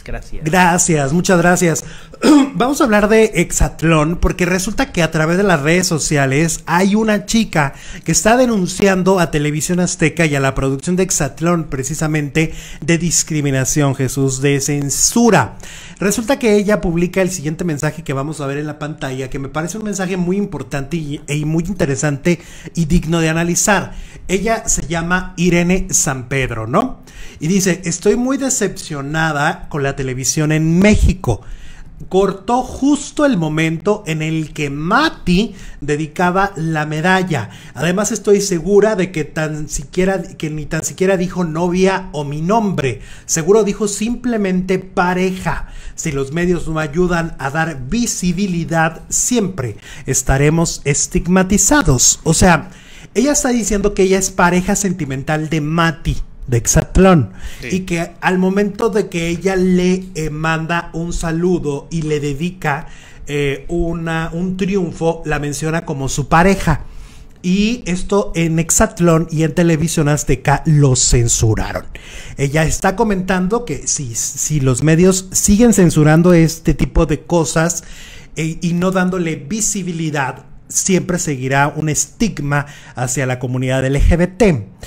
Gracias. Gracias, muchas gracias. Vamos a hablar de Exatlón porque resulta que a través de las redes sociales hay una chica que está denunciando a Televisión Azteca y a la producción de Exatlón precisamente de discriminación, Jesús, de censura. Resulta que ella publica el siguiente mensaje que vamos a ver en la pantalla, que me parece un mensaje muy importante y muy interesante y digno de analizar. Ella se llama Irene Sampedro, ¿no? Y dice: estoy muy decepcionada con la televisión en México. Cortó justo el momento en el que Mati dedicaba la medalla. Además estoy segura de que ni tan siquiera dijo novia o mi nombre. Seguro dijo simplemente pareja. Si los medios no ayudan a dar visibilidad, siempre estaremos estigmatizados. O sea, ella está diciendo que ella es pareja sentimental de Mati, de Exatlón, sí. Y que al momento de que ella le manda un saludo y le dedica un triunfo, la menciona como su pareja. Y esto en Exatlón y en Televisión Azteca lo censuraron. Ella está comentando que si los medios siguen censurando este tipo de cosas y no dándole visibilidad, siempre seguirá un estigma hacia la comunidad LGBT.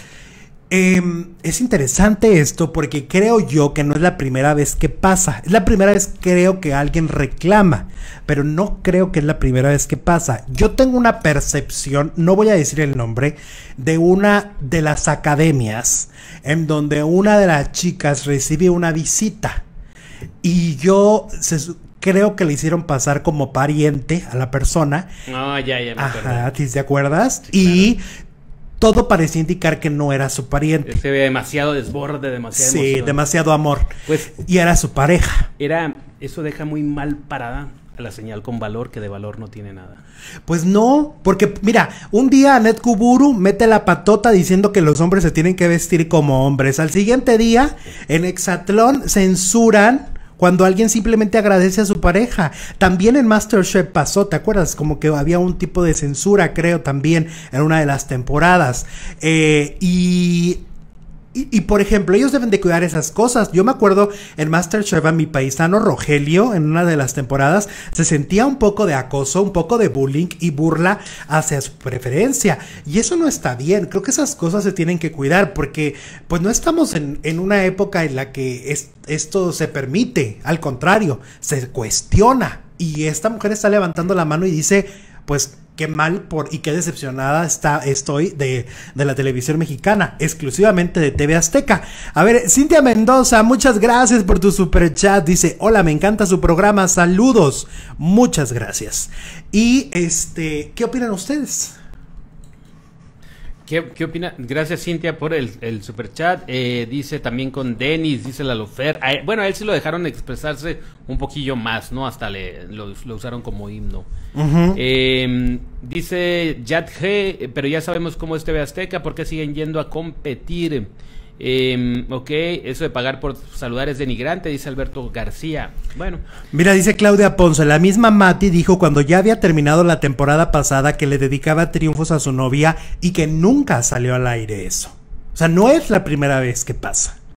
Es interesante esto porque creo yo que no es la primera vez que pasa. Es la primera vez, creo, que alguien reclama, pero no creo que es la primera vez que pasa. Yo tengo una percepción, no voy a decir el nombre, de una de las academias en donde una de las chicas recibe una visita y creo que le hicieron pasar como pariente a la persona. No, ya me acuerdo. Ajá, ¿te acuerdas? Sí, y claro, todo parecía indicar que no era su pariente. Se ve demasiado desborde, demasiado emoción. Sí, demasiado amor. Pues, y era su pareja. Eso deja muy mal parada a la señal con valor, que de valor no tiene nada. Pues no, porque mira, un día Anet Kuburu mete la patota diciendo que los hombres se tienen que vestir como hombres. Al siguiente día, en Exatlón, censuran cuando alguien simplemente agradece a su pareja. También en MasterChef pasó, ¿te acuerdas? Como que había un tipo de censura, creo, también en una de las temporadas. Y por ejemplo, ellos deben de cuidar esas cosas. Yo me acuerdo en MasterChef a mi paisano Rogelio, en una de las temporadas, se sentía un poco de acoso, un poco de bullying y burla hacia su preferencia. Y eso no está bien. Creo que esas cosas se tienen que cuidar porque pues no estamos en una época en la que esto se permite. Al contrario, se cuestiona. Y esta mujer está levantando la mano y dice, pues qué mal y qué decepcionada estoy de la televisión mexicana, exclusivamente de TV Azteca. A ver, Cintia Mendoza, muchas gracias por tu super chat. Dice: hola, me encanta su programa, saludos. Muchas gracias. Y ¿qué opinan ustedes? ¿Qué opina? Gracias, Cintia, por el superchat. Dice también con Denis, dice la Lofer. Bueno, a él sí lo dejaron expresarse un poquillo más, ¿no? Hasta lo usaron como himno. Dice Yad G, pero ya sabemos cómo es TV Azteca, ¿por qué siguen yendo a competir? Ok, eso de pagar por saludar es denigrante, dice Alberto García. Bueno, mira, dice Claudia Ponce, la misma Mati dijo cuando ya había terminado la temporada pasada que le dedicaba triunfos a su novia y que nunca salió al aire eso. O sea, no es la primera vez que pasa.